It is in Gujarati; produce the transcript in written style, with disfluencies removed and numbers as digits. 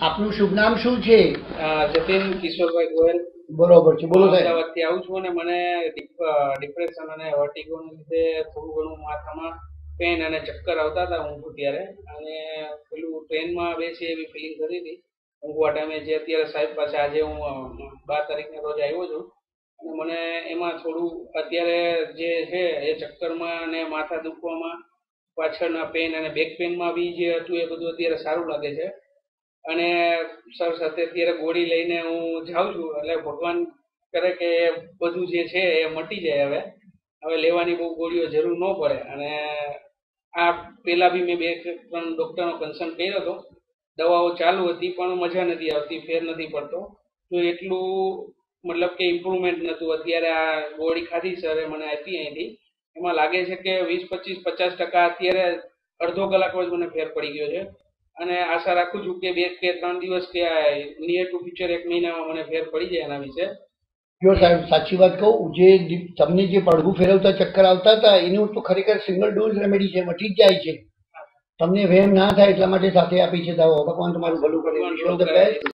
આપનું શુભ નામ શું છે? જતીન કિશોરભાઈ ગોયલ. બરોબર છે, બોલો સાહેબ. અમદાવાદથી આવું છું અને મને ડિપ્રેશન અને વર્ટિગોને લીધે થોડું ઘણું માથામાં પેન અને ચક્કર આવતા હતા ઊંઘું ત્યારે, અને પેલું ટ્રેનમાં બેસી એવી ફિલિંગ થતી હતી ઊંઘવા ટાઈમે. જે અત્યારે સાહેબ પાસે આજે હું 12 તારીખના રોજ આવ્યો છું અને મને એમાં થોડું અત્યારે જે છે એ ચક્કરમાં અને માથા દુખવામાં, પાછળના પેન અને બેક પેનમાં બી જે હતું એ બધું અત્યારે સારું લાગે છે. અને સર સાથે અત્યારે ગોળી લઈને હું જાઉં છું, એટલે ભગવાન કરે કે બધું જે છે એ મટી જાય. હવે લેવાની બહુ ગોળીઓ જરૂર ન પડે. અને આ પહેલાં બી મેં 2-3 ડૉક્ટરનો કન્સલ્ટ કર્યો હતો, દવાઓ ચાલુ હતી પણ મજા નથી આવતી, ફેર નથી પડતો. તો એટલું મતલબ કે ઇમ્પ્રુવમેન્ટ નહોતું. અત્યારે આ ગોળી ખાધી સરે મને આપી અહીંથી, એમાં લાગે છે કે 20-25-50% અત્યારે અડધો કલાકમાં જ મને ફેર પડી ગયો છે. અને આશા રાખું છું કે 2 કે 3 દિવસ કે નિયર ટુ ફ્યુચર 1 મહિનામાં મને ફેર પડી જાય એના વિશે. જો સાહેબ સાચી વાત કહું, જે તમને જે પડઘું ફેરવતા ચક્કર આવતા હતા એનું તો ખરેખર સિંગલ ડોઝ રેમેડી છે, મટી જ જાય છે. તમને વહેમ ના થાય એટલા માટે સાથે આપી છે દવાઓ. ભગવાન તમારું ભલું કરે.